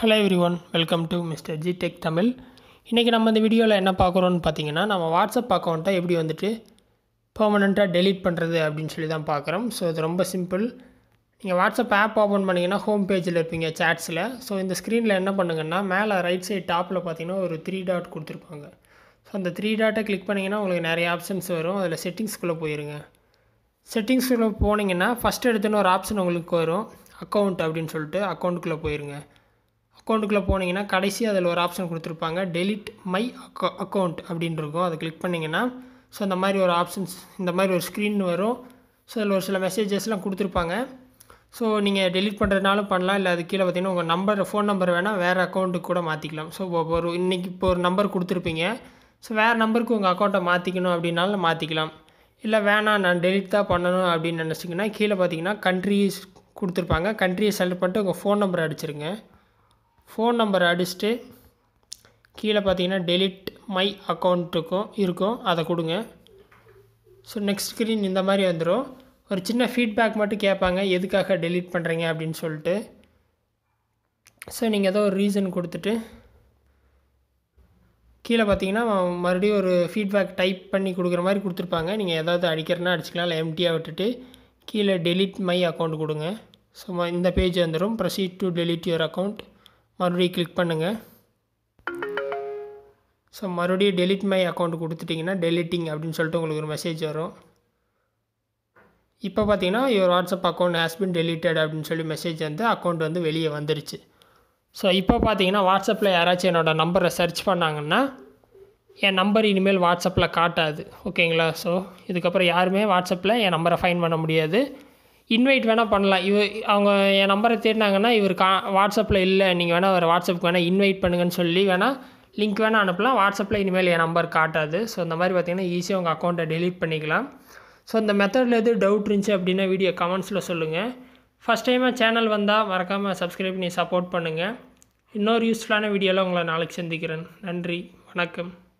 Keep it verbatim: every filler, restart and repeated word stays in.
Hello everyone, welcome to mister G Tech Tamil. இன்றைக்கி நம்ம இந்த வீடியோவில் என்ன பார்க்குறோன்னு பார்த்தீங்கன்னா, நம்ம வாட்ஸ்அப் அக்கௌண்ட்டை எப்படி வந்துட்டு பெர்மனெண்ட்டாக டெலீட் பண்ணுறது அப்படின்னு சொல்லி தான் பார்க்குறோம். ஸோ இது ரொம்ப சிம்பிள். நீங்கள் வாட்ஸ்அப் ஆப் ஓப்பன் பண்ணிங்கன்னா ஹோம் பேஜில் இருப்பீங்க சாட்ஸில். ஸோ இந்த ஸ்க்ரீனில் என்ன பண்ணுங்கன்னா, மேலே ரைட் சைட் டாப்பில் பார்த்தீங்கன்னா ஒரு த்ரீ டாட் கொடுத்துருப்பாங்க. ஸோ அந்த த்ரீ டாட்டை கிளிக் பண்ணிங்கன்னா உங்களுக்கு நிறைய ஆப்ஷன்ஸ் வரும். அதில் செட்டிங்ஸ்குள்ளே போயிருங்க. செட்டிங்ஸ்குள்ளே போனீங்கன்னா ஃபஸ்ட் எடுத்துன்னு ஒரு ஆப்ஷன் உங்களுக்கு வரும், அக்கௌண்ட் அப்படின்னு சொல்லிட்டு. அக்கௌண்ட்டுக்குள்ளே போயிருங்க. அக்கௌண்ட்டுக்குள்ளே போனீங்கன்னா கடைசி அதில் ஒரு ஆப்ஷன் கொடுத்துருப்பாங்க, டெலிட் மை அக்கௌ அக்கௌண்ட் அப்படின்னு இருக்கும். அதை கிளிக் பண்ணிங்கன்னா ஸோ இந்த மாதிரி ஒரு ஆப்ஷன்ஸ், இந்த மாதிரி ஒரு ஸ்க்ரீன் வரும். ஸோ அதில் ஒரு சில மெசேஜஸ்லாம் கொடுத்துருப்பாங்க. ஸோ நீங்கள் டெலிட் பண்ணுறதுனாலும் பண்ணலாம், இல்லை அது கீழே பார்த்தீங்கன்னா உங்கள் நம்பர் ஃபோன் நம்பர் வேணால் வேறு அக்கௌண்ட்டுக்கு கூட மாற்றிக்கலாம். ஸோ ஒரு இன்றைக்கி இப்போ ஒரு நம்பர் கொடுத்துருப்பீங்க. ஸோ வேறு நம்பருக்கு உங்கள் அக்கௌண்ட்டை மாற்றிக்கணும் அப்படின்னாலும் மாற்றிக்கலாம். இல்லை வேணாம் நான் டெலிட் தான் பண்ணணும் அப்படின்னு நினச்சிங்கன்னா கீழே பார்த்தீங்கன்னா கண்ட்ரிஸ் கொடுத்துருப்பாங்க. கண்ட்ரியை செலக்ட் பண்ணிட்டு உங்கள் ஃபோன் நம்பர் அடிச்சிருங்க. ஃபோன் நம்பர் அடிச்சுட்டு கீழே பார்த்தீங்கன்னா டெலிட் மை அக்கௌண்ட்டுக்கும் இருக்கும், அதை கொடுங்க. ஸோ நெக்ஸ்ட் ஸ்க்ரீன் இந்த மாதிரி வந்துடும். ஒரு சின்ன ஃபீட்பேக் மட்டும் கேட்பாங்க, எதுக்காக டெலிட் பண்ணுறீங்க அப்படின்னு சொல்லிட்டு. ஸோ நீங்கள் ஏதோ ஒரு ரீசன் கொடுத்துட்டு கீழே பார்த்தீங்கன்னா மறுபடியும் ஒரு ஃபீட்பேக் டைப் பண்ணி கொடுக்குற மாதிரி கொடுத்துருப்பாங்க. நீங்கள் ஏதாவது அடிக்கிறனா அடிச்சிக்கலாம், இல்லை எம்டியாக விட்டுட்டு கீழே டெலிட் மை அக்கௌண்ட் கொடுங்க. ஸோ இந்த பேஜ் வந்துடும். Proceed to delete your account. மறுபடியும் கிளிக் பண்ணுங்கள். ஸோ மறுபடியும் டெலிட் மை அக்கௌண்ட் கொடுத்துட்டிங்கன்னா டெலிட்டிங் அப்படின்னு சொல்லிட்டு உங்களுக்கு ஒரு மெசேஜ் வரும். இப்போ பார்த்தீங்கன்னா your WhatsApp account has been deleted அப்படின்னு சொல்லி மெசேஜ் வந்து அக்கௌண்ட் வந்து வெளியே வந்துருச்சு. ஸோ இப்போ பார்த்தீங்கன்னா வாட்ஸ்அப்பில் யாராச்சும் என்னோடய நம்பரை சர்ச் பண்ணாங்கன்னா என் நம்பர் இனிமேல் வாட்ஸ்அப்பில் காட்டாது. ஓகேங்களா? ஸோ இதுக்கப்புறம் யாருமே வாட்ஸ்அப்பில் என் நம்பரை ஃபைண்ட் பண்ண முடியாது. இன்வைட் வேணால் பண்ணலாம். இவ அவங்க என் நம்பரை தேடினாங்கன்னா இவர் கா வாட்ஸ்அப்பில் இல்லை, நீங்கள் வேணால் ஒரு வாட்ஸ்அப்புக்கு வேணால் இன்வைட் பண்ணுங்கன்னு சொல்லி வேணால் லிங்க் வேணால் அனுப்பலாம். வாட்ஸ்அப்பில் இனிமேல் என் நம்பர் காட்டாது. ஸோ இந்த மாதிரி பார்த்திங்கன்னா ஈஸியாக உங்கள் அக்கௌண்ட்டை டெலீட் பண்ணிக்கலாம். ஸோ இந்த மெத்தடில் எது டவுட் இருந்துச்சு அப்படின்னா வீடியோ கமெண்ட்ஸில் சொல்லுங்கள். ஃபஸ்ட் டைமாக சேனல் வந்தால் மறக்காமல் சப்ஸ்கிரைப் பண்ணி சப்போர்ட் பண்ணுங்கள். இன்னொரு யூஸ்ஃபுல்லான வீடியோவில் உங்களை நாளைக்கு சந்திக்கிறேன். நன்றி, வணக்கம்.